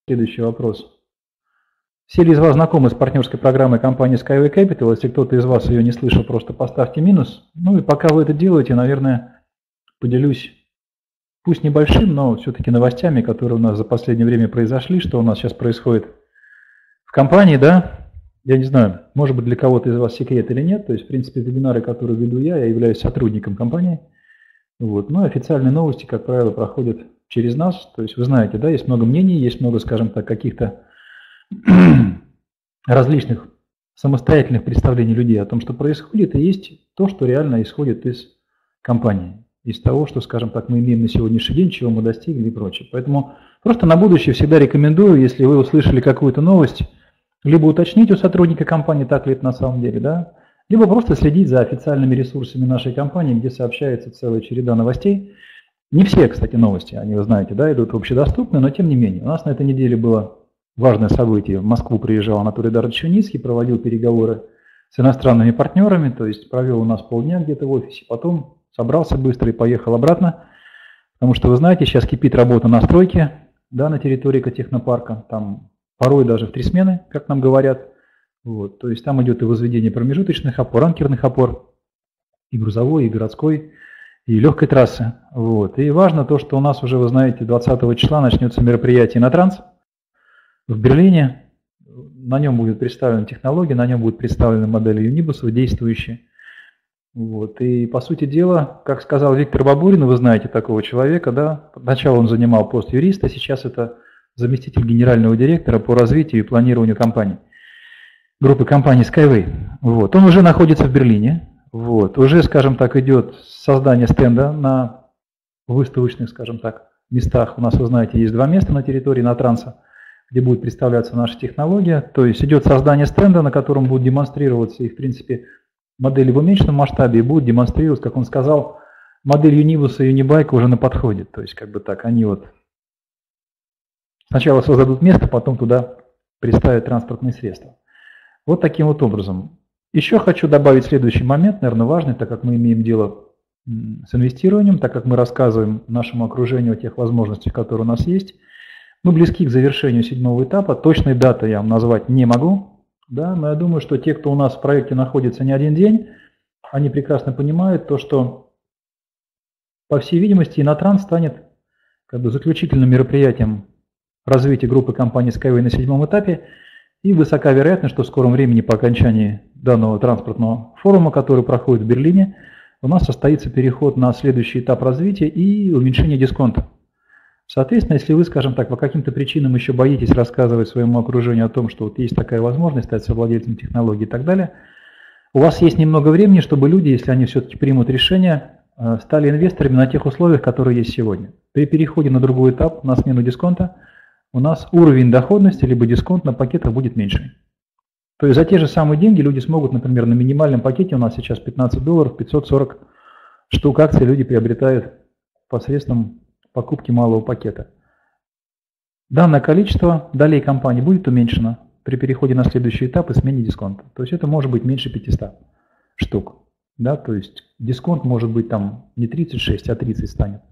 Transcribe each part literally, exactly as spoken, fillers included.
следующий вопрос. Все ли из вас знакомы с партнерской программой компании Skyway Capital? Если кто-то из вас ее не слышал, просто поставьте минус. Ну и пока вы это делаете, наверное, поделюсь, пусть небольшим, но все-таки новостями, которые у нас за последнее время произошли, что у нас сейчас происходит в компании, да. Я не знаю, может быть для кого-то из вас секрет или нет. То есть, в принципе, вебинары, которые веду я, я являюсь сотрудником компании. Вот. Но официальные новости, как правило, проходят через нас. То есть, вы знаете, да, есть много мнений, есть много, скажем так, каких-то различных самостоятельных представлений людей о том, что происходит, и есть то, что реально исходит из компании, из того, что, скажем так, мы имеем на сегодняшний день, чего мы достигли и прочее. Поэтому просто на будущее всегда рекомендую, если вы услышали какую-то новость, либо уточнить у сотрудника компании, так ли это на самом деле, да, либо просто следить за официальными ресурсами нашей компании, где сообщается целая череда новостей. Не все, кстати, новости, они, вы знаете, да, идут общедоступны, но тем не менее. У нас на этой неделе было важное событие. В Москву приезжал Анатолий Эдуардович Юницкий, проводил переговоры с иностранными партнерами, то есть провел у нас полдня где-то в офисе, потом собрался быстро и поехал обратно, потому что, вы знаете, сейчас кипит работа на стройке, да, на территории экотехнопарка, там порой даже в три смены, как нам говорят. Вот, то есть там идет и возведение промежуточных опор, анкерных опор, и грузовой, и городской, и легкой трассы. Вот. И важно то, что у нас уже, вы знаете, двадцатого числа начнется мероприятие на транс в Берлине. На нем будет представлена технология, на нем будут представлены модели юнибусов действующие. Вот. И по сути дела, как сказал Виктор Бабурин, вы знаете такого человека, да, сначала он занимал пост юриста, сейчас это заместитель генерального директора по развитию и планированию компании, группы компаний Skyway. Вот. Он уже находится в Берлине, вот. Уже, скажем так, идет создание стенда на выставочных, скажем так, местах. У нас, вы знаете, есть два места на территории на транса, где будет представляться наша технология. То есть идет создание стенда, на котором будут демонстрироваться и, в принципе, модели в уменьшенном масштабе, и будут демонстрироваться, как он сказал, модель Юнибуса и Юнибайка уже на подходе. То есть, как бы так, они вот сначала создадут место, потом туда представят транспортные средства. Вот таким вот образом. Еще хочу добавить следующий момент, наверное, важный, так как мы имеем дело с инвестированием, так как мы рассказываем нашему окружению о тех возможностях, которые у нас есть. Мы близки к завершению седьмого этапа. Точной даты я вам назвать не могу, да, но я думаю, что те, кто у нас в проекте находится не один день, они прекрасно понимают то, что, по всей видимости, Инотранс станет как бы заключительным мероприятием развития группы компании Skyway на седьмом этапе, и высока вероятность, что в скором времени по окончании данного транспортного форума, который проходит в Берлине, у нас состоится переход на следующий этап развития и уменьшение дисконта. Соответственно, если вы, скажем так, по каким-то причинам еще боитесь рассказывать своему окружению о том, что вот есть такая возможность стать совладельцем технологии и так далее, у вас есть немного времени, чтобы люди, если они все-таки примут решение, стали инвесторами на тех условиях, которые есть сегодня. При переходе на другой этап, на смену дисконта, у нас уровень доходности либо дисконт на пакетах будет меньше. То есть за те же самые деньги люди смогут, например, на минимальном пакете, у нас сейчас пятнадцать долларов, пятьсот сорок штук акций люди приобретают посредством покупки малого пакета. Данное количество долей компании будет уменьшено при переходе на следующий этап и смене дисконта. То есть это может быть меньше пятисот штук. Да? То есть дисконт может быть там не тридцать шесть, а тридцать станет.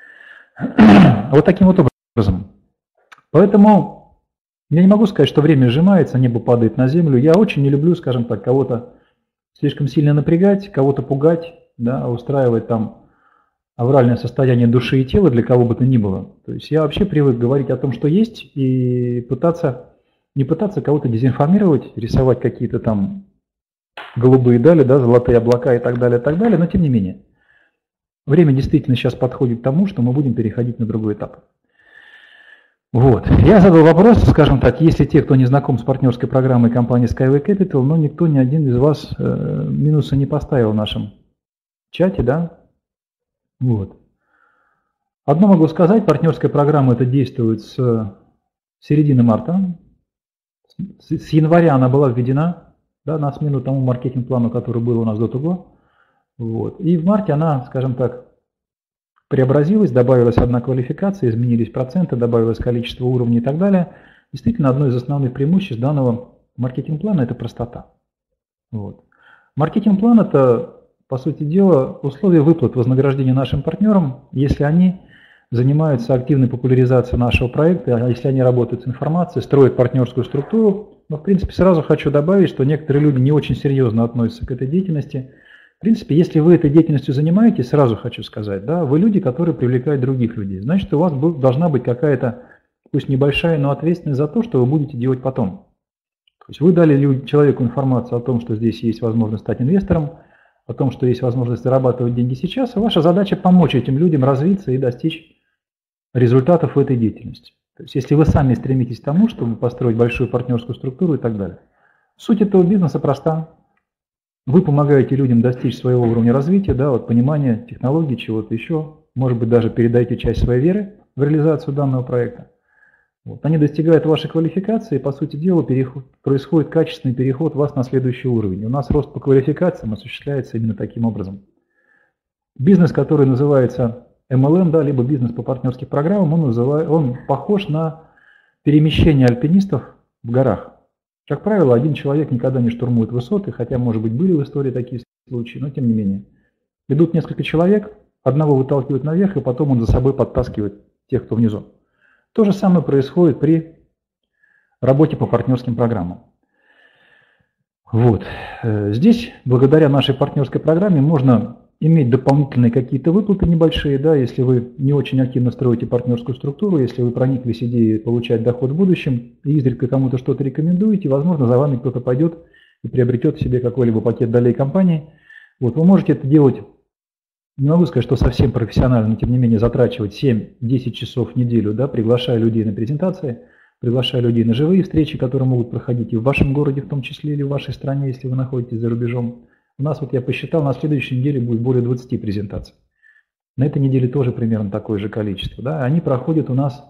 Вот таким вот образом. Поэтому я не могу сказать, что время сжимается, небо падает на землю. Я очень не люблю, скажем так, кого-то слишком сильно напрягать, кого-то пугать, да, устраивать там авральное состояние души и тела для кого бы то ни было. То есть я вообще привык говорить о том, что есть, и пытаться, не пытаться кого-то дезинформировать, рисовать какие-то там голубые дали, да, золотые облака и так далее, и так далее, но тем не менее. Время действительно сейчас подходит к тому, что мы будем переходить на другой этап. Вот. Я задал вопрос, скажем так, если те, кто не знаком с партнерской программой компании Skyway Capital, но никто, ни один из вас э, минуса не поставил в нашем чате, да? Вот. Одно могу сказать, партнерская программа это действует с середины марта. С, с января она была введена, да, на смену тому маркетинг-плану, который был у нас до того. Вот. И в марте она, скажем так, преобразилась, добавилась одна квалификация, изменились проценты, добавилось количество уровней и так далее. Действительно, одно из основных преимуществ данного маркетинг-плана – это простота. Вот. Маркетинг-план – это, по сути дела, условия выплат вознаграждения нашим партнерам, если они занимаются активной популяризацией нашего проекта, а если они работают с информацией, строят партнерскую структуру, но в принципе сразу хочу добавить, что некоторые люди не очень серьезно относятся к этой деятельности. В принципе, если вы этой деятельностью занимаетесь, сразу хочу сказать, да, вы люди, которые привлекают других людей. Значит, у вас должна быть какая-то, пусть небольшая, но ответственность за то, что вы будете делать потом. То есть вы дали человеку информацию о том, что здесь есть возможность стать инвестором, о том, что есть возможность зарабатывать деньги сейчас, и ваша задача помочь этим людям развиться и достичь результатов в этой деятельности. То есть если вы сами стремитесь к тому, чтобы построить большую партнерскую структуру и так далее. Суть этого бизнеса проста. Вы помогаете людям достичь своего уровня развития, да, вот понимания технологий, чего-то еще. Может быть, даже передаете часть своей веры в реализацию данного проекта. Вот. Они достигают вашей квалификации, и, по сути дела, переход, происходит качественный переход вас на следующий уровень. У нас рост по квалификациям осуществляется именно таким образом. Бизнес, который называется эм эл эм, да, либо бизнес по партнерским программам, он, называет, он похож на перемещение альпинистов в горах. Как правило, один человек никогда не штурмует высоты, хотя, может быть, были в истории такие случаи, но тем не менее. Идут несколько человек, одного выталкивают наверх, и потом он за собой подтаскивает тех, кто внизу. То же самое происходит при работе по партнерским программам. Вот. Здесь, благодаря нашей партнерской программе, можно иметь дополнительные какие-то выплаты небольшие, да, если вы не очень активно строите партнерскую структуру, если вы прониклись идеей получать доход в будущем и изредка кому-то что-то рекомендуете, возможно, за вами кто-то пойдет и приобретет себе какой-либо пакет долей компании. Вот, вы можете это делать, не могу сказать, что совсем профессионально, но тем не менее затрачивать семь-десять часов в неделю, да, приглашая людей на презентации, приглашая людей на живые встречи, которые могут проходить и в вашем городе, в том числе, или в вашей стране, если вы находитесь за рубежом. У нас, вот я посчитал, на следующей неделе будет более двадцати презентаций. На этой неделе тоже примерно такое же количество. Да? Они проходят у нас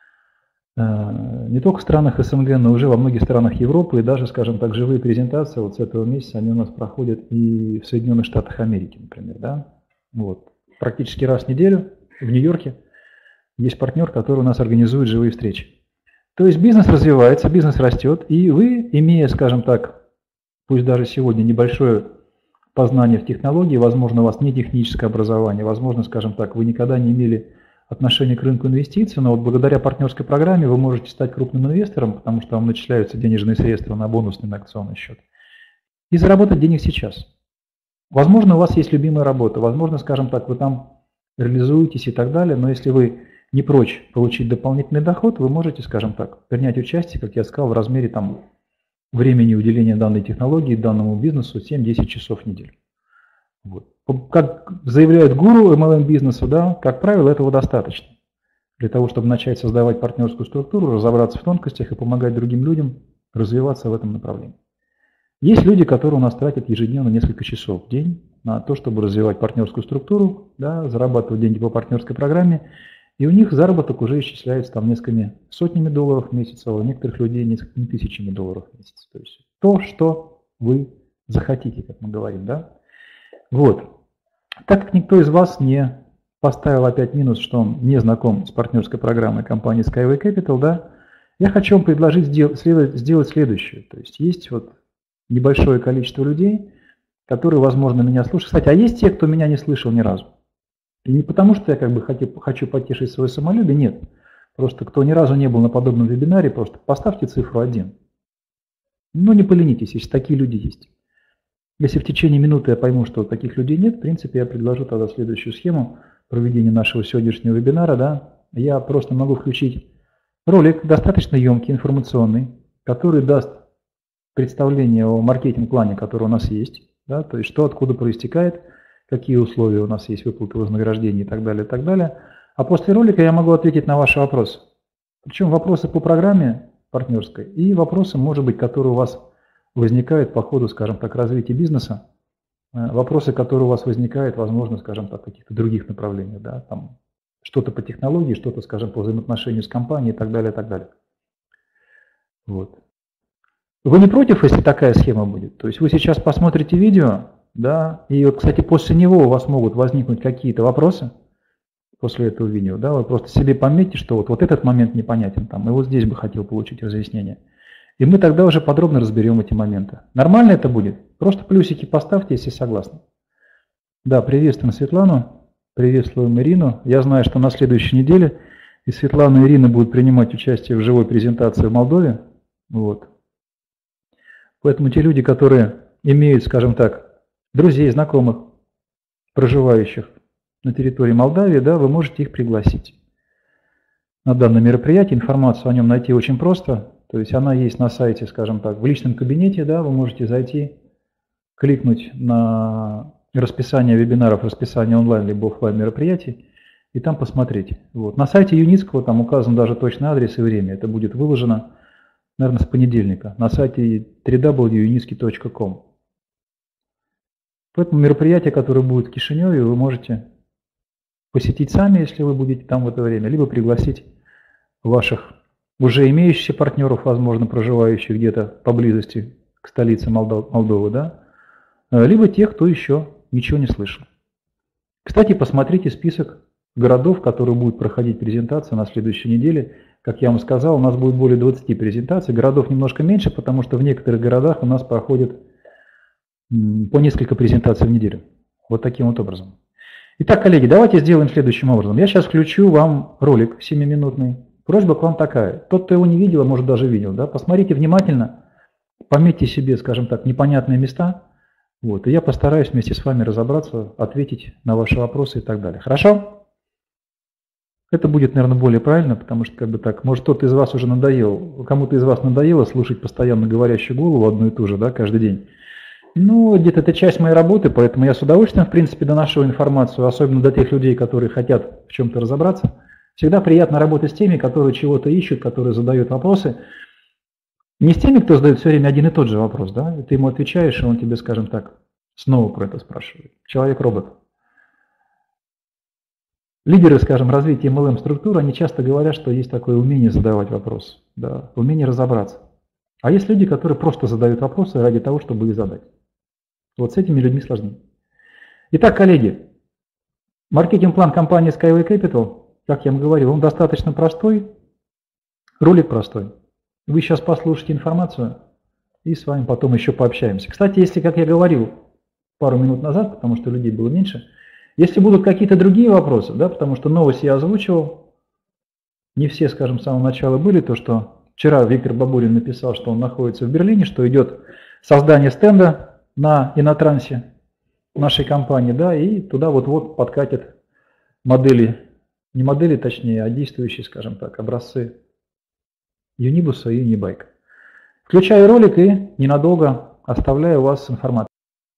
э, не только в странах эс эм гэ, но уже во многих странах Европы, и даже, скажем так, живые презентации вот с этого месяца, они у нас проходят и в Соединенных Штатах Америки, например. Да? Вот. Практически раз в неделю в Нью-Йорке есть партнер, который у нас организует живые встречи. То есть бизнес развивается, бизнес растет, и вы, имея, скажем так, пусть даже сегодня небольшое познание в технологии, возможно, у вас не техническое образование, возможно, скажем так, вы никогда не имели отношения к рынку инвестиций, но вот благодаря партнерской программе вы можете стать крупным инвестором, потому что вам начисляются денежные средства на бонусный, на акционный счет, и заработать денег сейчас. Возможно, у вас есть любимая работа, возможно, скажем так, вы там реализуетесь и так далее, но если вы не прочь получить дополнительный доход, вы можете, скажем так, принять участие, как я сказал, в размере там времени уделения данной технологии, данному бизнесу семь-десять часов в неделю. Вот. Как заявляют гуру эм эл эм-бизнеса, да, как правило, этого достаточно для того, чтобы начать создавать партнерскую структуру, разобраться в тонкостях и помогать другим людям развиваться в этом направлении. Есть люди, которые у нас тратят ежедневно несколько часов в день на то, чтобы развивать партнерскую структуру, да, зарабатывать деньги по партнерской программе, и у них заработок уже исчисляется там несколькими сотнями долларов в месяц, а у некоторых людей несколькими тысячами долларов в месяц. То есть то, что вы захотите, как мы говорим, да? Вот. Так как никто из вас не поставил опять минус, что он не знаком с партнерской программой компании Skyway Capital, да, я хочу вам предложить сделать, сделать следующее. То есть есть вот небольшое количество людей, которые, возможно, меня слушают. Кстати, а есть те, кто меня не слышал ни разу. И не потому, что я как бы хочу, хочу потешить свое самолюбие, нет. Просто кто ни разу не был на подобном вебинаре, просто поставьте цифру один. Ну, не поленитесь, если такие люди есть. Если в течение минуты я пойму, что таких людей нет, в принципе, я предложу тогда следующую схему проведения нашего сегодняшнего вебинара. Да. Я просто могу включить ролик, достаточно емкий, информационный, который даст представление о маркетинг-плане, который у нас есть, да, то есть что откуда проистекает, какие условия у нас есть, выплаты вознаграждения и так далее, и так далее. А после ролика я могу ответить на ваши вопросы. Причем вопросы по программе партнерской и вопросы, может быть, которые у вас возникают по ходу, скажем так, развития бизнеса. Вопросы, которые у вас возникают, возможно, скажем так, в каких-то других направлениях. Да, там что-то по технологии, что-то, скажем, по взаимоотношению с компанией и так далее, и так далее. Вот. Вы не против, если такая схема будет? То есть вы сейчас посмотрите видео, да, и вот, кстати, после него у вас могут возникнуть какие-то вопросы, после этого видео, да, вы просто себе пометьте, что вот, вот этот момент непонятен, там, и вот здесь бы хотел получить разъяснение. И мы тогда уже подробно разберем эти моменты. Нормально это будет? Просто плюсики поставьте, если согласны. Да, приветствуем Светлану. Приветствуем Ирину. Я знаю, что на следующей неделе и Светлана, и Ирина будут принимать участие в живой презентации в Молдове. Вот. Поэтому те люди, которые имеют, скажем так, друзей, знакомых, проживающих на территории Молдавии, да, вы можете их пригласить на данное мероприятие. Информацию о нем найти очень просто. То есть она есть на сайте, скажем так, в личном кабинете, да, вы можете зайти, кликнуть на расписание вебинаров, расписание онлайн либо офлайн мероприятий и там посмотреть. Вот. На сайте Юницкого там указан даже точный адрес и время. Это будет выложено, наверное, с понедельника на сайте дабл ю дабл ю дабл ю точка юницкий точка ком. Поэтому мероприятие, которое будет в Кишиневе, вы можете посетить сами, если вы будете там в это время, либо пригласить ваших уже имеющихся партнеров, возможно, проживающих где-то поблизости к столице Молдов, Молдовы, да, либо тех, кто еще ничего не слышал. Кстати, посмотрите список городов, которые будут проходить презентация на следующей неделе. Как я вам сказал, у нас будет более двадцати презентаций. Городов немножко меньше, потому что в некоторых городах у нас проходит по несколько презентаций в неделю. Вот таким вот образом. Итак, коллеги, давайте сделаем следующим образом. Я сейчас включу вам ролик семиминутный. Просьба к вам такая. Тот, кто его не видел, а может даже видел, да, посмотрите внимательно, пометьте себе, скажем так, непонятные места. Вот, и я постараюсь вместе с вами разобраться, ответить на ваши вопросы и так далее. Хорошо? Это будет, наверное, более правильно, потому что, как бы так, может, кто-то из вас уже надоел, кому-то из вас надоело слушать постоянно говорящую голову одну и ту же, да, каждый день. Ну, где-то это часть моей работы, поэтому я с удовольствием, в принципе, доношу информацию, особенно для тех людей, которые хотят в чем-то разобраться. Всегда приятно работать с теми, которые чего-то ищут, которые задают вопросы. Не с теми, кто задает все время один и тот же вопрос, да, и ты ему отвечаешь, и он тебе, скажем так, снова про это спрашивает. Человек-робот. Лидеры, скажем, развития эм эл эм-структур, они часто говорят, что есть такое умение задавать вопрос, да, умение разобраться. А есть люди, которые просто задают вопросы ради того, чтобы их задать. Вот с этими людьми сложнее. Итак, коллеги, маркетинг-план компании Skyway Capital, как я вам говорил, он достаточно простой, ролик простой. Вы сейчас послушаете информацию и с вами потом еще пообщаемся. Кстати, если, как я говорил пару минут назад, потому что людей было меньше, если будут какие-то другие вопросы, да, потому что новость я озвучивал, не все, скажем, с самого начала были, то, что вчера Виктор Бабурин написал, что он находится в Берлине, что идет создание стенда на Инотрансе нашей компании, да, и туда вот-вот подкатят модели, не модели точнее, а действующие, скажем так, образцы Юнибуса и Юнибайка. Включаю ролик и ненадолго оставляю вас с информацией.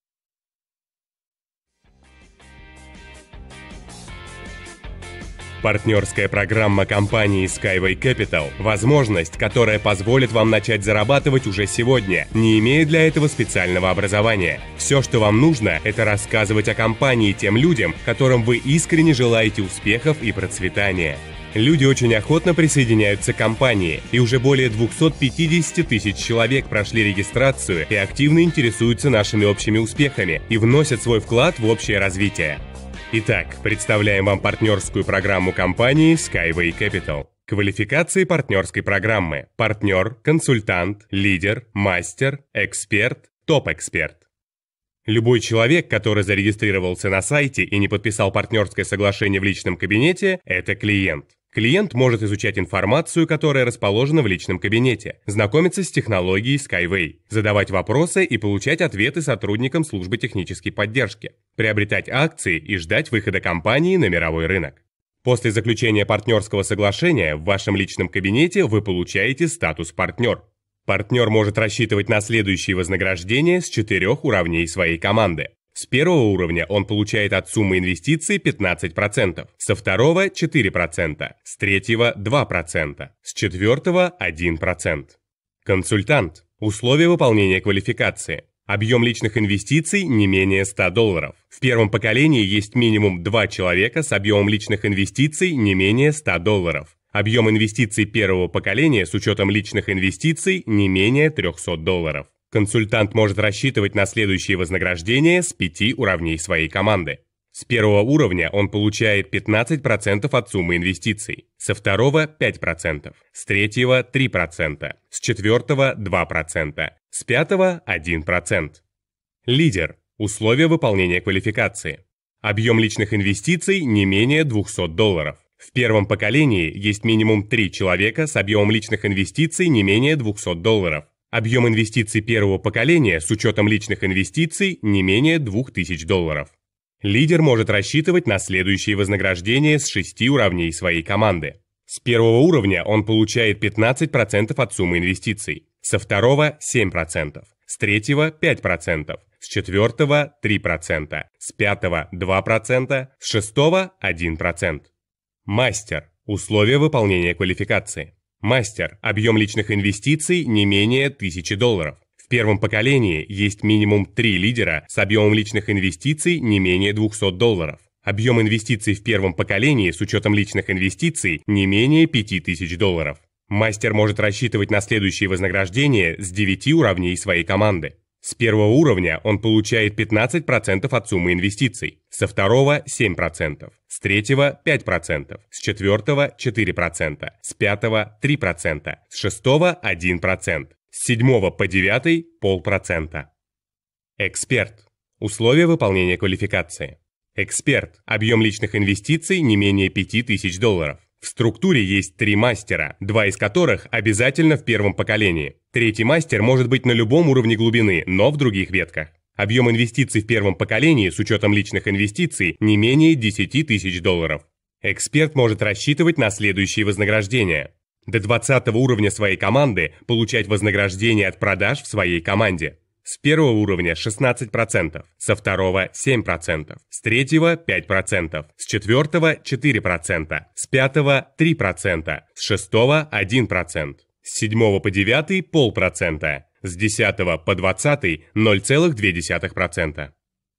Партнерская программа компании Skyway Capital – возможность, которая позволит вам начать зарабатывать уже сегодня, не имея для этого специального образования. Все, что вам нужно, это рассказывать о компании тем людям, которым вы искренне желаете успехов и процветания. Люди очень охотно присоединяются к компании, и уже более двухсот пятидесяти тысяч человек прошли регистрацию и активно интересуются нашими общими успехами и вносят свой вклад в общее развитие. Итак, представляем вам партнерскую программу компании Skyway Capital. Квалификации партнерской программы: партнер, консультант, лидер, мастер, эксперт, топ-эксперт. Любой человек, который зарегистрировался на сайте и не подписал партнерское соглашение в личном кабинете, это клиент. Клиент может изучать информацию, которая расположена в личном кабинете, знакомиться с технологией Skyway, задавать вопросы и получать ответы сотрудникам службы технической поддержки, приобретать акции и ждать выхода компании на мировой рынок. После заключения партнерского соглашения в вашем личном кабинете вы получаете статус «партнер». Партнер может рассчитывать на следующие вознаграждения с четырех уровней своей команды. С первого уровня он получает от суммы инвестиций пятнадцать процентов, со второго – четыре процента, с третьего – два процента, с четвертого – один процент. Консультант. Условия выполнения квалификации. Объем личных инвестиций не менее ста долларов. В первом поколении есть минимум два человека с объемом личных инвестиций не менее ста долларов. Объем инвестиций первого поколения с учетом личных инвестиций не менее трехсот долларов. Консультант может рассчитывать на следующие вознаграждения с пяти уровней своей команды. С первого уровня он получает пятнадцать процентов от суммы инвестиций, со второго – пять процентов, с третьего – три процента, с четвертого – два процента, с пятого – один процент. Лидер. Условия выполнения квалификации. Объем личных инвестиций не менее двухсот долларов. В первом поколении есть минимум три человека с объемом личных инвестиций не менее двухсот долларов. Объем инвестиций первого поколения с учетом личных инвестиций не менее двух тысяч долларов. Лидер может рассчитывать на следующие вознаграждения с шести уровней своей команды. С первого уровня он получает пятнадцать процентов от суммы инвестиций, со второго – семь процентов, с третьего – пять процентов, с четвертого – три процента, с пятого – два процента, с шестого – один процент. Мастер. Условия выполнения квалификации. Мастер. Объем личных инвестиций не менее тысячи долларов. В первом поколении есть минимум три лидера с объемом личных инвестиций не менее двухсот долларов. Объем инвестиций в первом поколении с учетом личных инвестиций не менее пяти тысяч долларов. Мастер может рассчитывать на следующие вознаграждения с девяти уровней своей команды. С первого уровня он получает пятнадцать процентов от суммы инвестиций, со второго – семь процентов, с третьего – пять процентов, с четвертого – четыре процента, с пятого – три процента, с шестого – один процент, с седьмого по девятый – полпроцента. Эксперт. Условия выполнения квалификации. Эксперт. Объем личных инвестиций не менее пяти тысяч долларов. В структуре есть три мастера, два из которых обязательно в первом поколении. Третий мастер может быть на любом уровне глубины, но в других ветках. Объем инвестиций в первом поколении с учетом личных инвестиций не менее десяти тысяч долларов. Эксперт может рассчитывать на следующие вознаграждения. До двадцатого уровня своей команды получать вознаграждение от продаж в своей команде. С первого уровня шестнадцать процентов, со второго семь процентов, с третьего пять процентов, с четвертого четыре процента, с пятого три процента, с шестого один процент, с седьмого по девятый полпроцента, с десятого по двадцатый ноль целых две десятых процента.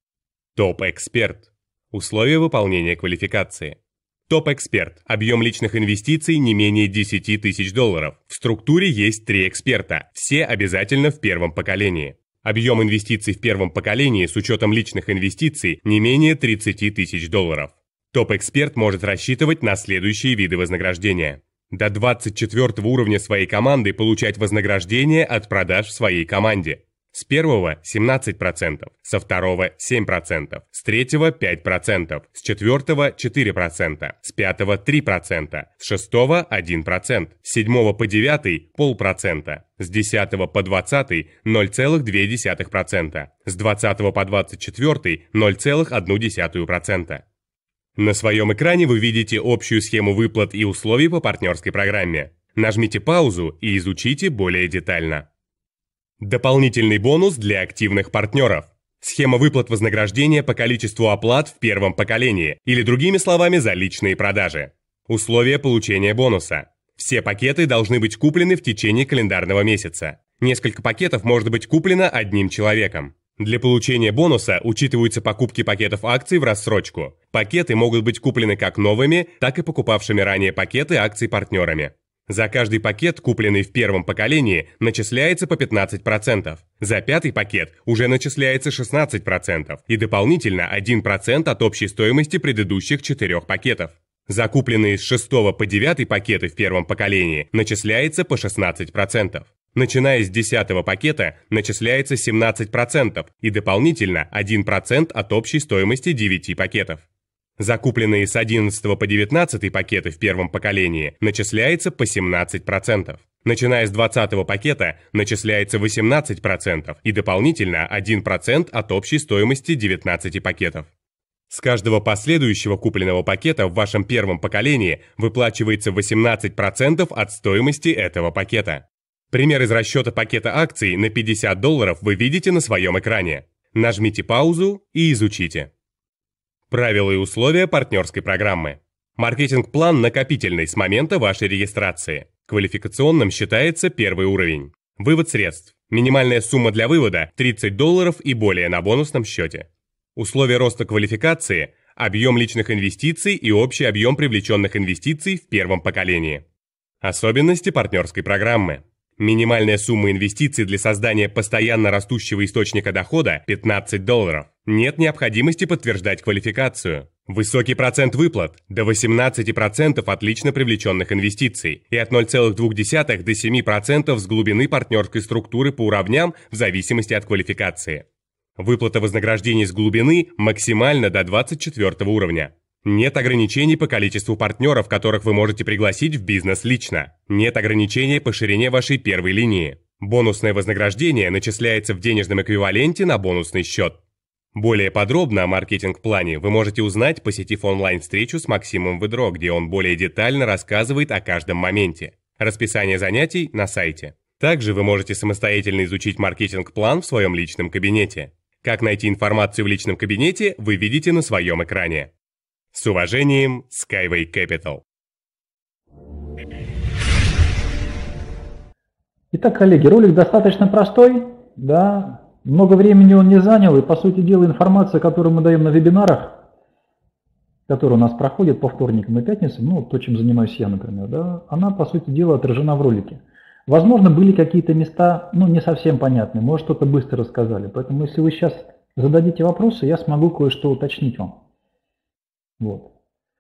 Топ-эксперт. Условия выполнения квалификации. Топ-эксперт. Объем личных инвестиций не менее десяти тысяч долларов. В структуре есть три эксперта, все обязательно в первом поколении. Объем инвестиций в первом поколении с учетом личных инвестиций не менее тридцати тысяч долларов. Топ-эксперт может рассчитывать на следующие виды вознаграждения. До двадцать четвёртого уровня своей команды получать вознаграждение от продаж в своей команде. С первого семнадцать процентов, со второго семь процентов, с третьего пять процентов, с четвертого четыре процента, с пятого три процента, с шестого один процент, с седьмого по девятый полпроцента, с десятого по двадцатый ноль целых две десятых процента, с двадцатого по двадцать четвертый ноль целых одну десятую процента. На своем экране вы видите общую схему выплат и условий по партнерской программе. Нажмите паузу и изучите более детально. Дополнительный бонус для активных партнеров. Схема выплат вознаграждения по количеству оплат в первом поколении, или другими словами, за личные продажи. Условия получения бонуса. Все пакеты должны быть куплены в течение календарного месяца. Несколько пакетов может быть куплено одним человеком. Для получения бонуса учитываются покупки пакетов акций в рассрочку. Пакеты могут быть куплены как новыми, так и покупавшими ранее пакеты акций партнерами. За каждый пакет, купленный в первом поколении, начисляется по пятнадцать процентов. За пятый пакет уже начисляется шестнадцать процентов и дополнительно один процент от общей стоимости предыдущих четырех пакетов. За купленные с шестого по девятый пакеты в первом поколении начисляется по шестнадцать процентов. Начиная с десятого пакета начисляется семнадцать процентов и дополнительно один процент от общей стоимости девяти пакетов. Закупленные с одиннадцатого по девятнадцатый пакеты в первом поколении начисляется по семнадцать процентов. Начиная с двадцатого пакета начисляется восемнадцать процентов и дополнительно один процент от общей стоимости девятнадцати пакетов. С каждого последующего купленного пакета в вашем первом поколении выплачивается восемнадцать процентов от стоимости этого пакета. Пример из расчета пакета акций на пятьдесят долларов вы видите на своем экране. Нажмите паузу и изучите. Правила и условия партнерской программы. Маркетинг-план накопительный с момента вашей регистрации. Квалификационным считается первый уровень. Вывод средств. Минимальная сумма для вывода – тридцать долларов и более на бонусном счете. Условия роста квалификации – объем личных инвестиций и общий объем привлеченных инвестиций в первом поколении. Особенности партнерской программы. Минимальная сумма инвестиций для создания постоянно растущего источника дохода – пятнадцать долларов. Нет необходимости подтверждать квалификацию. Высокий процент выплат – до восемнадцати процентов от лично привлеченных инвестиций и от ноль целых двух десятых до семи процентов с глубины партнерской структуры по уровням в зависимости от квалификации. Выплата вознаграждений с глубины максимально до двадцать четвёртого уровня. Нет ограничений по количеству партнеров, которых вы можете пригласить в бизнес лично. Нет ограничений по ширине вашей первой линии. Бонусное вознаграждение начисляется в денежном эквиваленте на бонусный счет. Более подробно о маркетинг-плане вы можете узнать, посетив онлайн-встречу с Максимом Выдро, где он более детально рассказывает о каждом моменте. Расписание занятий на сайте. Также вы можете самостоятельно изучить маркетинг-план в своем личном кабинете. Как найти информацию в личном кабинете, вы видите на своем экране. С уважением, Skyway Capital. Итак, коллеги, ролик достаточно простой, да, много времени он не занял, и по сути дела информация, которую мы даем на вебинарах, которые у нас проходят по вторникам и пятницам, ну, то, чем занимаюсь я, например, да, она по сути дела отражена в ролике. Возможно, были какие-то места, ну, не совсем понятные, может, что-то быстро рассказали, поэтому если вы сейчас зададите вопросы, я смогу кое-что уточнить вам. Вот.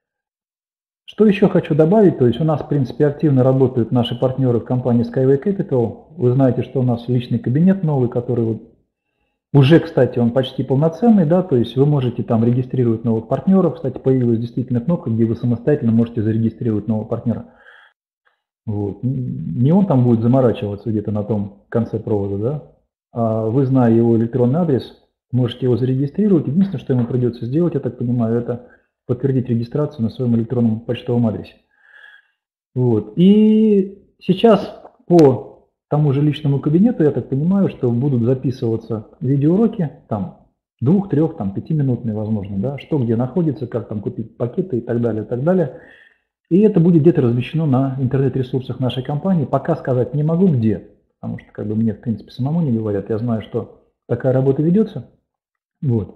Что еще хочу добавить, то есть у нас, в принципе, активно работают наши партнеры в компании Skyway Capital. Вы знаете, что у нас личный кабинет новый, который вот уже, кстати, он почти полноценный, да, то есть вы можете там регистрировать новых партнеров. Кстати, появилась действительно кнопка, где вы самостоятельно можете зарегистрировать нового партнера. Вот. Не он там будет заморачиваться где-то на том конце провода, да, а вы, зная его электронный адрес, можете его зарегистрировать. Единственное, что ему придется сделать, я так понимаю, это подтвердить регистрацию на своем электронном почтовом адресе. Вот. И сейчас по тому же личному кабинету, я так понимаю, что будут записываться видеоуроки, там, двух, трех, там, пятиминутные, возможно, да, что где находится, как там купить пакеты и так далее, и так далее. И это будет где-то размещено на интернет-ресурсах нашей компании. Пока сказать не могу где, потому что как бы мне, в принципе, самому не говорят. Я знаю, что такая работа ведется. Вот.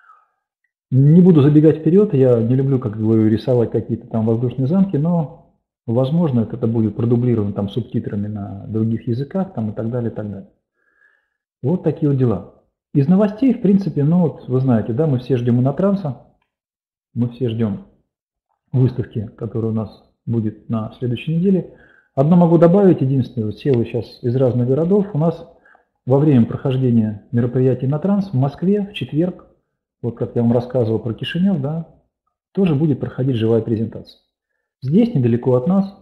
Не буду забегать вперед, я не люблю, как говорю, рисовать какие-то там воздушные замки, но, возможно, это будет продублировано там субтитрами на других языках там, и так далее, и так далее. Вот такие вот дела. Из новостей, в принципе, ну вот вы знаете, да, мы все ждем Инотранса, мы все ждем выставки, которая у нас будет на следующей неделе. Одно могу добавить, единственное, вот все вы сейчас из разных городов, у нас во время прохождения мероприятий Инотранс в Москве в четверг, вот как я вам рассказывал про Кишинев, да, тоже будет проходить живая презентация. Здесь, недалеко от нас,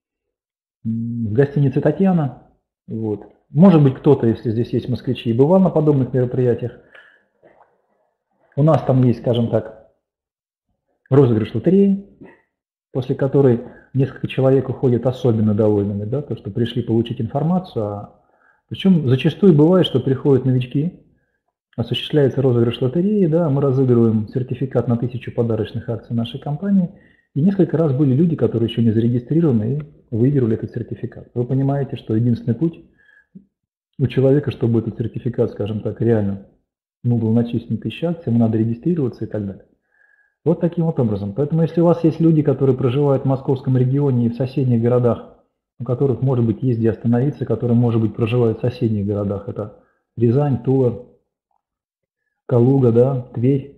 в гостинице «Татьяна». Вот. Может быть, кто-то, если здесь есть москвичи, и бывал на подобных мероприятиях. У нас там есть, скажем так, розыгрыш лотереи, после которой несколько человек уходят особенно довольными, да, то, что пришли получить информацию. А... Причем зачастую бывает, что приходят новички, осуществляется розыгрыш лотереи, да, мы разыгрываем сертификат на тысячу подарочных акций нашей компании, и несколько раз были люди, которые еще не зарегистрированы и выиграли этот сертификат. Вы понимаете, что единственный путь у человека, чтобы этот сертификат, скажем так, реально ну, был начислен тысяча акций, ему надо регистрироваться и так далее. Вот таким вот образом. Поэтому если у вас есть люди, которые проживают в московском регионе и в соседних городах, у которых, может быть, есть где остановиться, которые, может быть, проживают в соседних городах, это Рязань, Тула, Калуга, да, Тверь,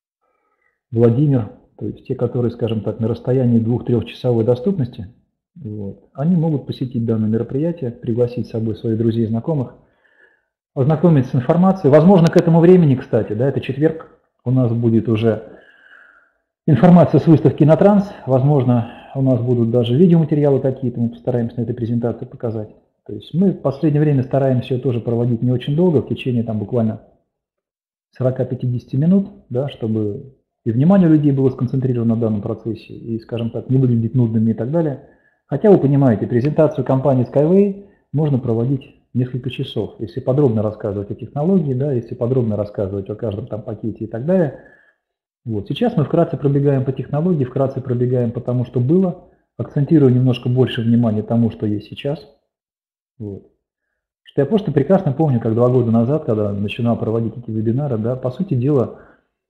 Владимир, то есть те, которые, скажем так, на расстоянии двух-трехчасовой доступности, вот, они могут посетить данное мероприятие, пригласить с собой своих друзей и знакомых, ознакомиться с информацией. Возможно, к этому времени, кстати, да, это четверг, у нас будет уже информация с выставки Инотранс, возможно, у нас будут даже видеоматериалы какие-то, мы постараемся на этой презентации показать. То есть мы в последнее время стараемся ее тоже проводить не очень долго, в течение там буквально сорок-пятьдесят минут, да, чтобы и внимание людей было сконцентрировано на данном процессе, и, скажем так, не выглядеть нудными и так далее. Хотя вы понимаете, презентацию компании Skyway можно проводить несколько часов, если подробно рассказывать о технологии, да, если подробно рассказывать о каждом там пакете и так далее. Вот. Сейчас мы вкратце пробегаем по технологии, вкратце пробегаем по тому, что было, акцентируя немножко больше внимания тому, что есть сейчас. Вот. Что я просто прекрасно помню, как два года назад, когда начинал проводить эти вебинары, да, по сути дела,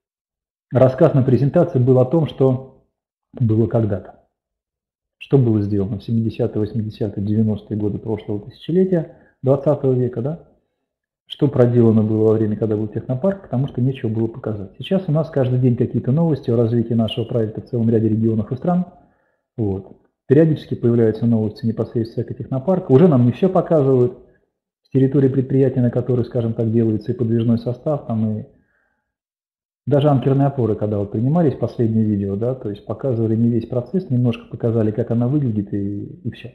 рассказ на презентации был о том, что было когда-то. Что было сделано в семидесятые, восьмидесятые, девяностые годы прошлого тысячелетия, двадцатого века, да? Что проделано было во время, когда был технопарк, потому что нечего было показать. Сейчас у нас каждый день какие-то новости о развитии нашего проекта в целом ряде регионов и стран. Вот. Периодически появляются новости непосредственно экотехнопарка. Уже нам не все показывают. с территории предприятия, на которой, скажем так, делается и подвижной состав, там и даже анкерные опоры, когда вот принимались последнее видео, да, то есть показывали не весь процесс, немножко показали, как она выглядит, и, и все.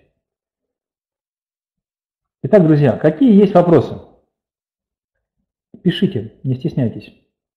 Итак, друзья, какие есть вопросы? Пишите, не стесняйтесь.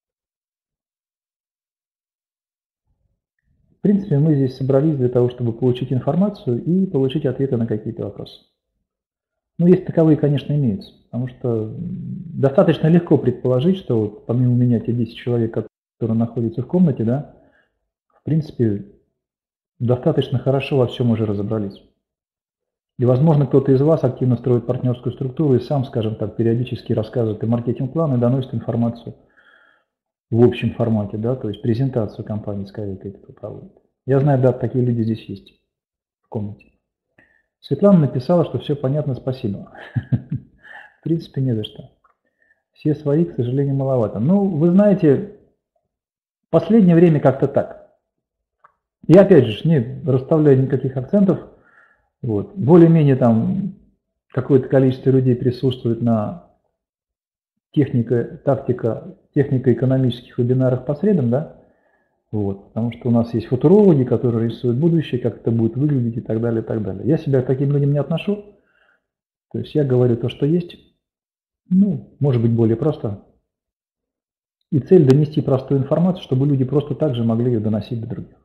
В принципе, мы здесь собрались для того, чтобы получить информацию и получить ответы на какие-то вопросы. Ну, если таковые, конечно, имеются, потому что достаточно легко предположить, что вот помимо меня те десять человек, которые находятся в комнате, да, в принципе, достаточно хорошо во всем уже разобрались. И, возможно, кто-то из вас активно строит партнерскую структуру и сам, скажем так, периодически рассказывает и маркетинг-план, и доносит информацию в общем формате, да, то есть презентацию компании Skyway Capital проводит. Я знаю, да, такие люди здесь есть в комнате. Светлана написала, что все понятно, спасибо. В принципе, не за что. Все свои, к сожалению, маловато. Ну, вы знаете, в последнее время как-то так. Я, опять же, не расставляю никаких акцентов. Вот. Более-менее там какое-то количество людей присутствует на техника, тактика, технико-экономических вебинарах по средам, да? Вот, потому что у нас есть футурологи, которые рисуют будущее, как это будет выглядеть и так далее, и так далее. Я себя к таким людям не отношу. То есть я говорю то, что есть. Ну, может быть, более просто. И цель донести простую информацию, чтобы люди просто так же могли ее доносить до других.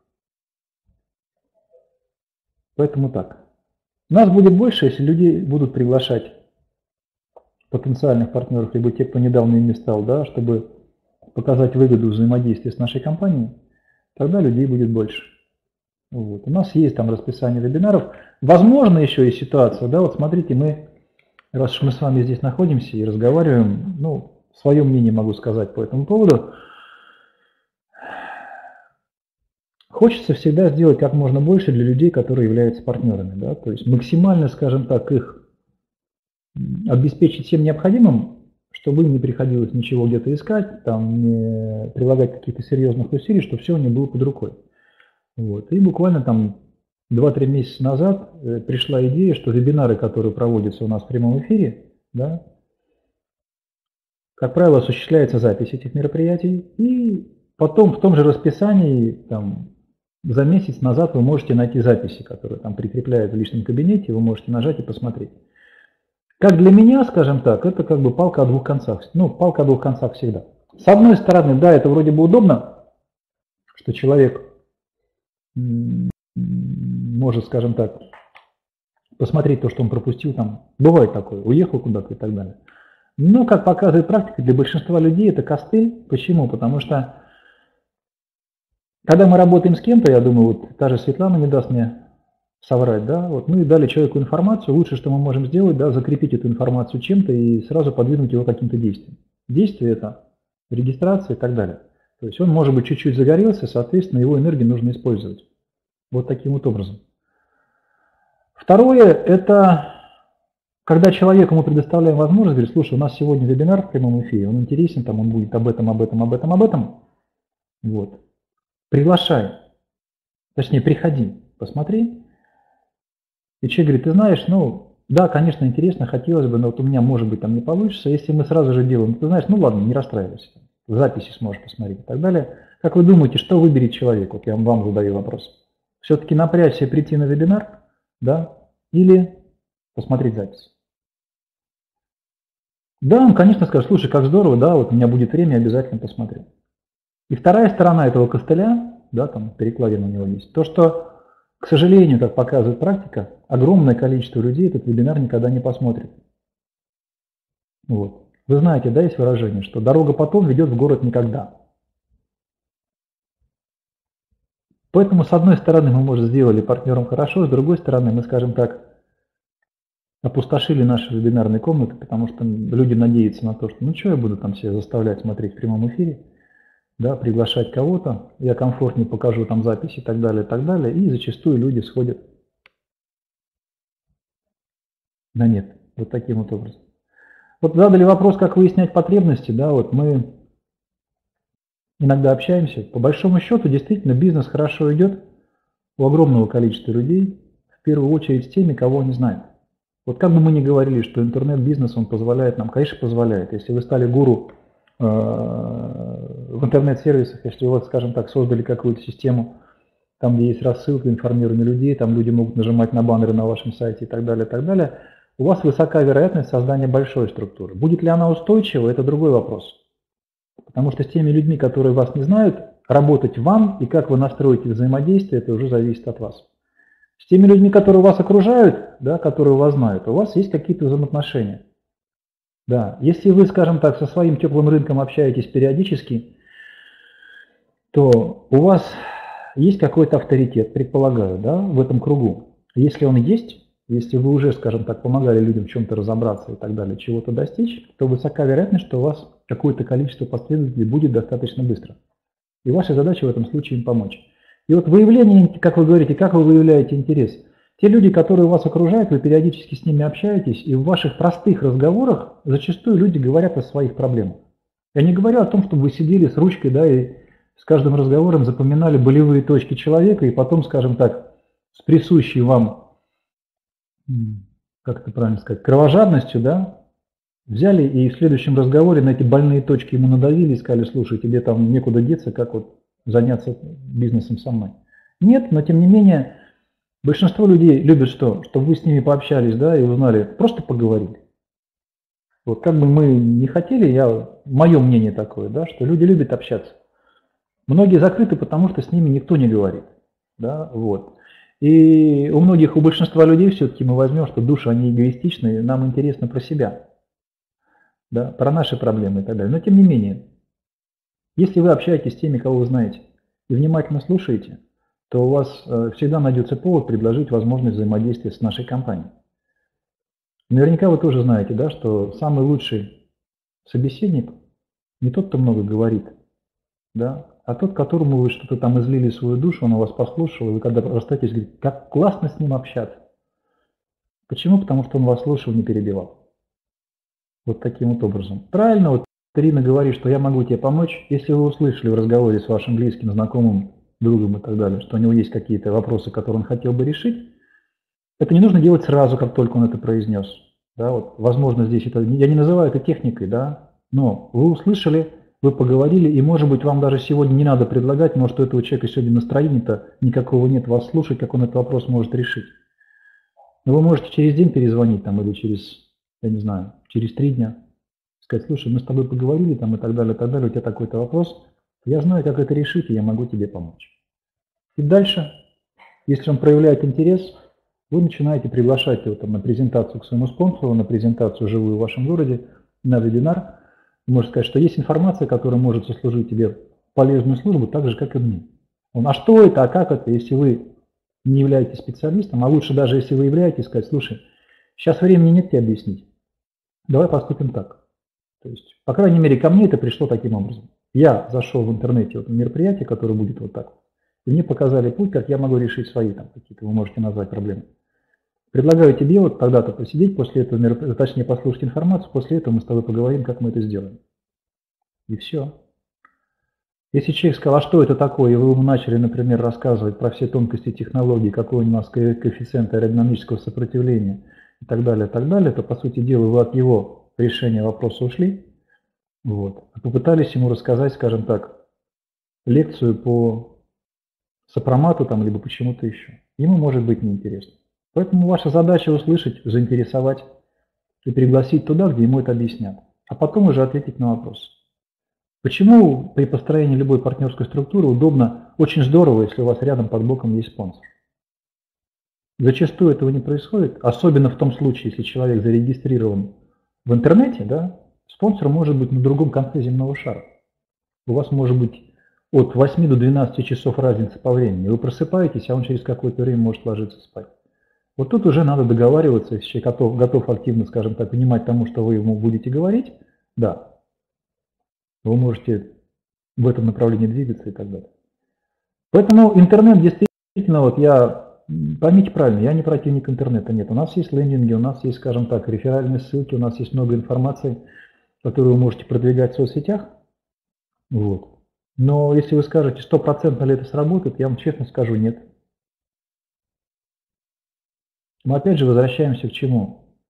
Поэтому так. Нас будет больше, если люди будут приглашать потенциальных партнеров, либо тех, кто недавно ими стал, да, чтобы показать выгоду взаимодействия с нашей компанией. Тогда людей будет больше. Вот. У нас есть там расписание вебинаров. Возможно, еще есть ситуация, да, вот смотрите, мы, раз уж мы с вами здесь находимся и разговариваем, ну, свое мнение могу сказать по этому поводу. Хочется всегда сделать как можно больше для людей, которые являются партнерами, да, то есть максимально, скажем так, их обеспечить всем необходимым, чтобы им не приходилось ничего где-то искать, там, не прилагать каких-то серьезных усилий, чтобы все у них было под рукой. Вот. И буквально там два-три месяца назад э, пришла идея, что вебинары, которые проводятся у нас в прямом эфире, да, как правило, осуществляется запись этих мероприятий, и потом в том же расписании там, за месяц назад вы можете найти записи, которые там прикрепляют в личном кабинете, вы можете нажать и посмотреть. Как для меня, скажем так, это как бы палка о двух концах. Ну, палка о двух концах всегда. С одной стороны, да, это вроде бы удобно, что человек может, скажем так, посмотреть то, что он пропустил, там, бывает такое, уехал куда-то и так далее. Но, как показывает практика, для большинства людей это костыль. Почему? Потому что, когда мы работаем с кем-то, я думаю, вот та же Светлана не даст мне соврать, да, вот мы дали человеку информацию, лучше, что мы можем сделать, да, закрепить эту информацию чем-то и сразу подвинуть его каким-то действием. Действие это регистрация и так далее. То есть он, может быть, чуть-чуть загорелся, соответственно, его энергию нужно использовать. Вот таким вот образом. Второе, это когда человеку мы предоставляем возможность, говорит, слушай, у нас сегодня вебинар в прямом эфире, он интересен, там он будет об этом, об этом, об этом, об этом. Вот. Приглашай. Точнее, приходи, посмотри. И человек говорит, ты знаешь, ну, да, конечно, интересно, хотелось бы, но вот у меня, может быть, там не получится. Если мы сразу же делаем, ты знаешь, ну ладно, не расстраивайся. В записи сможешь посмотреть и так далее. Как вы думаете, что выберет человек? Вот я вам задаю вопрос. Все-таки напрячься и прийти на вебинар, да, или посмотреть запись? Да, он, конечно, скажет, слушай, как здорово, да, вот у меня будет время, обязательно посмотрю. И вторая сторона этого костыля, да, там перекладина у него есть, то, что, к сожалению, как показывает практика, огромное количество людей этот вебинар никогда не посмотрит. Вот. Вы знаете, да, есть выражение, что дорога потом ведет в город никогда. Поэтому, с одной стороны, мы, может, сделали партнерам хорошо, с другой стороны, мы, скажем так, опустошили наши вебинарные комнаты, потому что люди надеются на то, что ну что я буду там себя заставлять смотреть в прямом эфире, да, приглашать кого-то, я комфортнее покажу там запись и так далее, и так далее, и зачастую люди сходят на нет, вот таким вот образом. Вот задали вопрос, как выяснять потребности, да, вот мы иногда общаемся, по большому счету, действительно, бизнес хорошо идет у огромного количества людей, в первую очередь с теми, кого они знают. Вот как бы мы ни говорили, что интернет-бизнес, он позволяет нам, конечно, позволяет. Если вы стали гуру э, в интернет-сервисах, если вы, вот, скажем так, создали какую-то систему, там, где есть рассылка, информирование людей, там люди могут нажимать на баннеры на вашем сайте и так далее, и так далее, у вас высока вероятность создания большой структуры. Будет ли она устойчива, это другой вопрос. Потому что с теми людьми, которые вас не знают, работать вам и как вы настроите взаимодействие, это уже зависит от вас. С теми людьми, которые вас окружают, да, которые вас знают, у вас есть какие-то взаимоотношения. Да. Если вы, скажем так, со своим теплым рынком общаетесь периодически, то у вас есть какой-то авторитет, предполагаю, да, в этом кругу. Если он есть, если вы уже, скажем так, помогали людям в чем-то разобраться и так далее, чего-то достичь, то высока вероятность, что у вас какое-то количество последователей будет достаточно быстро. И ваша задача в этом случае им помочь. И вот выявление, как вы говорите, как вы выявляете интерес. Те люди, которые вас окружают, вы периодически с ними общаетесь, и в ваших простых разговорах зачастую люди говорят о своих проблемах. Я не говорю о том, чтобы вы сидели с ручкой, да, и с каждым разговором запоминали болевые точки человека, и потом, скажем так, с присущей вам, как это правильно сказать, кровожадностью, да, взяли и в следующем разговоре на эти больные точки ему надавили и сказали: слушай, тебе там некуда деться, как вот заняться бизнесом со мной. Нет, но тем не менее, большинство людей любят что? Чтобы вы с ними пообщались, да, и узнали, просто поговорили. Вот как бы мы не хотели, я, мое мнение такое, да, что люди любят общаться. Многие закрыты, потому что с ними никто не говорит. Да, вот. И у многих, у большинства людей все-таки мы возьмем, что души, они эгоистичны, нам интересно про себя, да, про наши проблемы и так далее. Но тем не менее, если вы общаетесь с теми, кого вы знаете, и внимательно слушаете, то у вас всегда найдется повод предложить возможность взаимодействия с нашей компанией. Наверняка вы тоже знаете, да, что самый лучший собеседник не тот, кто много говорит, да, а тот, которому вы что-то там излили свою душу, он вас послушал, и вы когда расстаетесь, говорите, как классно с ним общаться. Почему? Потому что он вас слушал, не перебивал. Вот таким вот образом. Правильно, вот Ирина говорит, что я могу тебе помочь. Если вы услышали в разговоре с вашим близким, знакомым, другом и так далее, что у него есть какие-то вопросы, которые он хотел бы решить, это не нужно делать сразу, как только он это произнес. Да, вот, возможно, здесь это, я не называю это техникой, да, но вы услышали, вы поговорили, и, может быть, вам даже сегодня не надо предлагать, может, у этого человека сегодня настроения-то никакого нет, вас слушать, как он этот вопрос может решить. Но вы можете через день перезвонить там, или через, я не знаю, через три дня, сказать: слушай, мы с тобой поговорили там, и так далее, и так далее, у тебя такой-то вопрос, я знаю, как это решить, и я могу тебе помочь. И дальше, если он проявляет интерес, вы начинаете приглашать его там на презентацию к своему спонсору, на презентацию живую в вашем городе, на вебинар. Можно сказать, что есть информация, которая может сослужить тебе полезную службу, так же, как и мне. Он, а что это, а как это, если вы не являетесь специалистом, а лучше даже если вы являетесь, сказать: слушай, сейчас времени нет тебе объяснить, давай поступим так. То есть, по крайней мере, ко мне это пришло таким образом. Я зашел в интернете вот, в мероприятие, которое будет вот так, и мне показали путь, как я могу решить свои там какие-то, вы можете назвать, проблемы. Предлагаю тебе вот тогда-то посидеть, после этого мероприятия, точнее послушать информацию, после этого мы с тобой поговорим, как мы это сделаем. И все. Если человек сказал: а что это такое, и вы ему начали, например, рассказывать про все тонкости технологий, какой у нас коэффициент аэродинамического сопротивления и так далее, и так далее, то, по сути дела, вы от его решения вопроса ушли, вот, а попытались ему рассказать, скажем так, лекцию по сопромату там, либо почему-то еще. Ему может быть неинтересно. Поэтому ваша задача услышать, заинтересовать и пригласить туда, где ему это объяснят, а потом уже ответить на вопрос. Почему при построении любой партнерской структуры удобно, очень здорово, если у вас рядом под боком есть спонсор? Зачастую этого не происходит, особенно в том случае, если человек зарегистрирован в интернете, да, спонсор может быть на другом конце земного шара. У вас может быть от восьми до двенадцати часов разницы по времени. Вы просыпаетесь, а он через какое-то время может ложиться спать. Вот тут уже надо договариваться, если человек готов, готов активно, скажем так, внимать тому, что вы ему будете говорить, да, вы можете в этом направлении двигаться и так далее. Поэтому интернет действительно, вот я, поймите правильно, я не противник интернета, нет. У нас есть лендинги, у нас есть, скажем так, реферальные ссылки, у нас есть много информации, которую вы можете продвигать в соцсетях. Вот. Но если вы скажете, стопроцентно ли это сработает, я вам честно скажу, нет. Мы опять же возвращаемся к чему?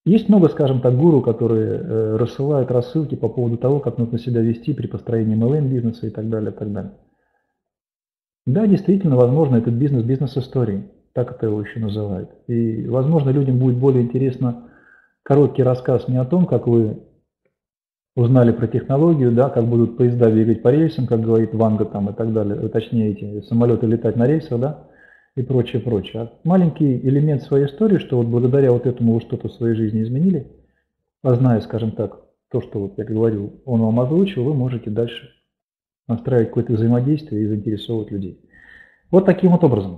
Есть много, скажем так, гуру, которые э, рассылают рассылки по поводу того, как нужно себя вести при построении эм эл эм-бизнеса и так далее, и так далее. Да, действительно, возможно, этот бизнес – бизнес-истории, так это его еще называют. И, возможно, людям будет более интересно короткий рассказ не о том, как вы узнали про технологию, да, как будут поезда бегать по рельсам, как говорит Ванга там и так далее, точнее эти самолеты летать на рельсах, да, и прочее, прочее. А маленький элемент своей истории, что вот благодаря вот этому вы что-то в своей жизни изменили, а зная, скажем так, то, что вот я говорил, он вам озвучил, вы можете дальше настраивать какое-то взаимодействие и заинтересовывать людей. Вот таким вот образом.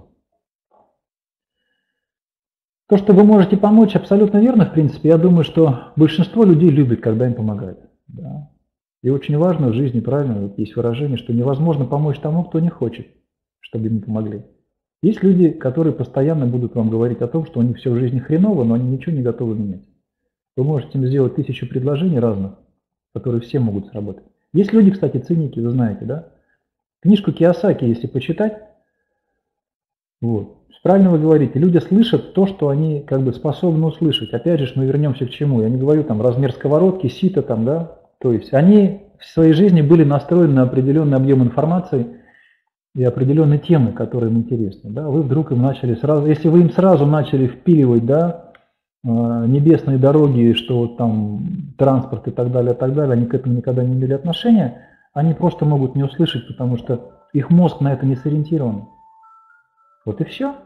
То, что вы можете помочь, абсолютно верно, в принципе. Я думаю, что большинство людей любит, когда им помогают. Да. И очень важно в жизни, правильно, вот есть выражение, что невозможно помочь тому, кто не хочет, чтобы ему помогли. Есть люди, которые постоянно будут вам говорить о том, что у них все в жизни хреново, но они ничего не готовы менять. Вы можете им сделать тысячу предложений разных, которые все могут сработать. Есть люди, кстати, циники, вы знаете, да? Книжку Кийосаки, если почитать, вот, правильно вы говорите, люди слышат то, что они как бы способны услышать. Опять же, мы вернемся к чему. Я не говорю там размер сковородки, сито там, да? То есть они в своей жизни были настроены на определенный объем информации и определенные темы, которые им интересны. Да? Вы вдруг им начали сразу, если вы им сразу начали впиливать, да, небесные дороги, что вот там транспорт и так далее, и так далее, они к этому никогда не имели отношения, они просто могут не услышать, потому что их мозг на это не сориентирован. Вот и все.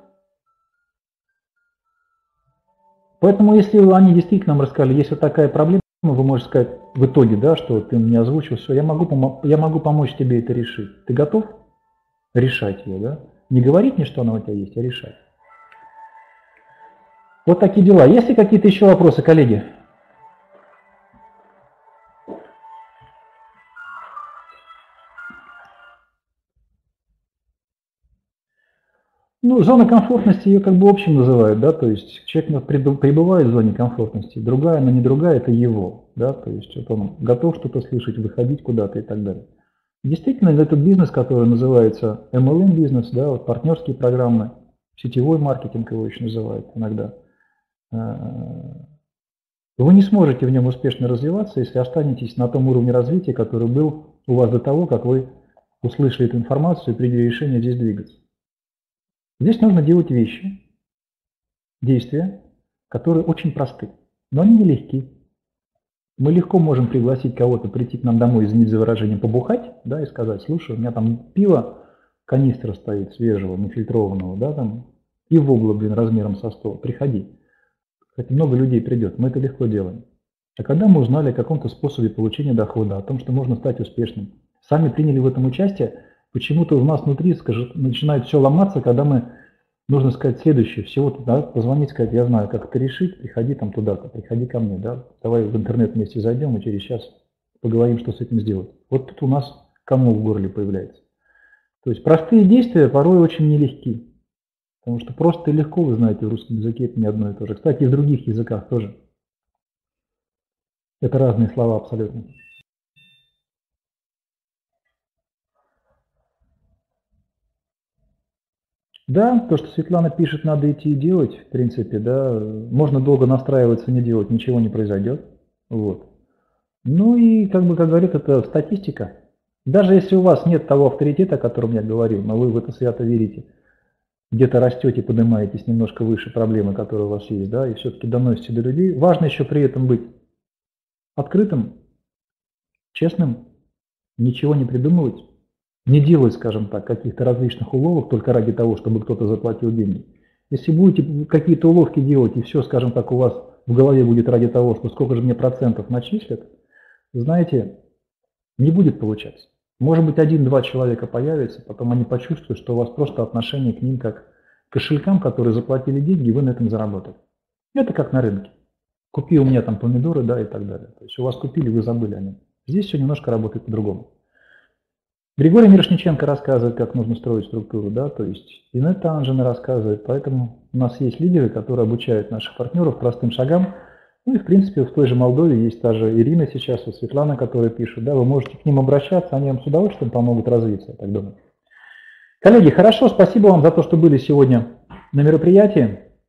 Поэтому, если они действительно нам рассказали, есть вот такая проблема, вы можете сказать в итоге, да, что ты мне озвучил, все, я могу, я могу помочь тебе это решить. Ты готов решать ее, да? Не говорить мне, что она у тебя есть, а решать. Вот такие дела. Есть ли какие-то еще вопросы, коллеги? Ну, зона комфортности ее как бы общем называют, да, то есть человек пребывает в зоне комфортности, другая, но не другая, это его, да, то есть вот он готов что-то слышать, выходить куда-то и так далее. Действительно, этот бизнес, который называется эм эл эм-бизнес, да, вот партнерские программы, сетевой маркетинг его еще называют иногда, вы не сможете в нем успешно развиваться, если останетесь на том уровне развития, который был у вас до того, как вы услышали эту информацию и приняли решение здесь двигаться. Здесь нужно делать вещи, действия, которые очень просты, но они нелегки. Мы легко можем пригласить кого-то прийти к нам домой, извините за выражение, побухать, да, и сказать: слушай, у меня там пиво, канистра стоит свежего, нефильтрованного, да, там, и в углу, блин, размером со стол, приходи. Хотя много людей придет, мы это легко делаем. А когда мы узнали о каком-то способе получения дохода, о том, что можно стать успешным, сами приняли в этом участие, почему-то у нас внутри, скажет, начинает все ломаться, когда мы, нужно сказать следующее, всего-то, да, позвонить, сказать: я знаю, как это решить, приходи там туда-то, приходи ко мне, да, давай в интернет вместе зайдем и через час поговорим, что с этим сделать. Вот тут у нас кому в горле появляется. То есть простые действия порой очень нелегки. Потому что просто и легко, вы знаете, в русском языке это не одно и то же. Кстати, и в других языках тоже. Это разные слова абсолютно. Да, то, что Светлана пишет, надо идти и делать, в принципе, да. Можно долго настраиваться, не делать, ничего не произойдет. Вот. Ну и, как бы, как говорит, это статистика. Даже если у вас нет того авторитета, о котором я говорил, но вы в это свято верите, где-то растете, поднимаетесь немножко выше проблемы, которые у вас есть, да, и все-таки доносите до людей. Важно еще при этом быть открытым, честным, ничего не придумывать, не делать, скажем так, каких-то различных уловок только ради того, чтобы кто-то заплатил деньги. Если будете какие-то уловки делать, и все, скажем так, у вас в голове будет ради того, что сколько же мне процентов начислят, знаете, не будет получаться. Может быть, один-два человека появятся, потом они почувствуют, что у вас просто отношение к ним как к кошелькам, которые заплатили деньги, и вы на этом заработали. Это как на рынке. Купи у меня там помидоры, да, и так далее. То есть у вас купили, вы забыли о нем. Здесь все немножко работает по-другому. Григорий Мирошниченко рассказывает, как нужно строить структуру, да, то есть Инетта Анжина рассказывает, поэтому у нас есть лидеры, которые обучают наших партнеров простым шагам. Ну и в принципе в той же Молдове есть та же Ирина сейчас, и Светлана, которая пишет, да, вы можете к ним обращаться, они вам с удовольствием помогут развиться, я так думаю. Коллеги, хорошо, спасибо вам за то, что были сегодня на мероприятии.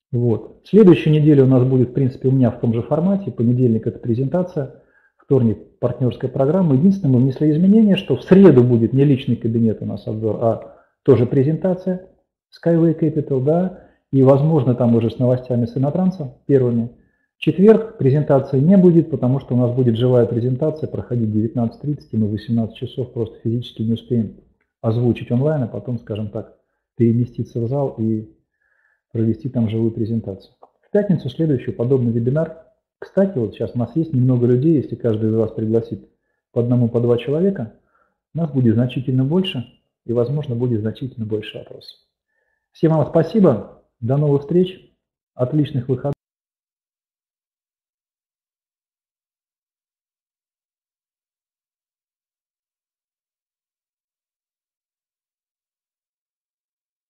Вот. Следующую неделю у нас будет, в принципе, у меня в том же формате. Понедельник – это презентация, вторник – партнерская программа. Единственное, мы внесли изменения, что в среду будет не личный кабинет у нас обзор, а тоже презентация Skyway Capital, да, и, возможно, там уже с новостями с Инотранса первыми. В четверг презентации не будет, потому что у нас будет живая презентация проходить в девятнадцать тридцать, и мы в восемнадцать часов просто физически не успеем озвучить онлайн, а потом, скажем так, переместиться в зал и провести там живую презентацию. В пятницу следующую подобный вебинар. Кстати, вот сейчас у нас есть немного людей, если каждый из вас пригласит по одному, по два человека, у нас будет значительно больше и, возможно, будет значительно больше вопросов. Всем вам спасибо, до новых встреч, отличных выходных.